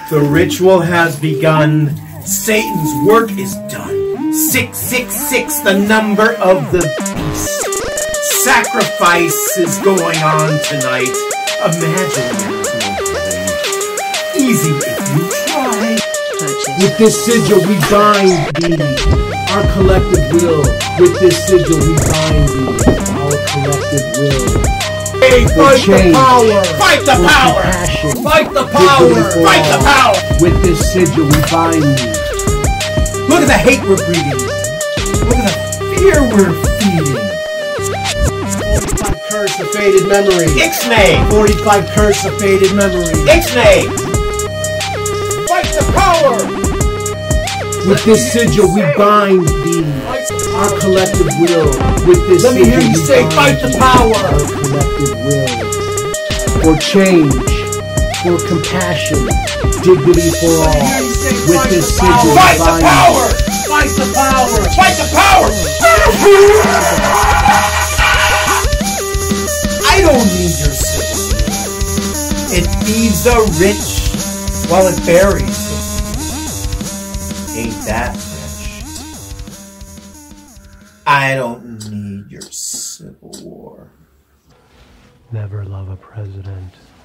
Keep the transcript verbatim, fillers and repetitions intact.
The ritual has begun. Satan's work is done. six six six, the number of the beast. Sacrifice is going on tonight. Imagine there's no heaven. Easy if you try. With this sigil we bind thee, our collective will. With this sigil we bind thee, our collective will. Hey, fight change, the power! Fight the power! Compassion, fight the power! Fight the power! With this sigil we bind thee. Look at the hate we're breeding. Look at the fear we're feeding. forty-five curse of faded memory. Ixnay! forty-five curse of faded memory. Ixnay! Fight the power! With this sigil we bind thee, our collective will. With this Let me sigil hear you we say, bind fight the thee, power! Our collective will. For change, for compassion, dignity for all. With this sigil we fight the bind power! thee. Fight the power! Fight the power! I don't need your sympathy. It feeds the rich while it buries the poor. Ain't that rich? I don't need your civil war. Never love a president.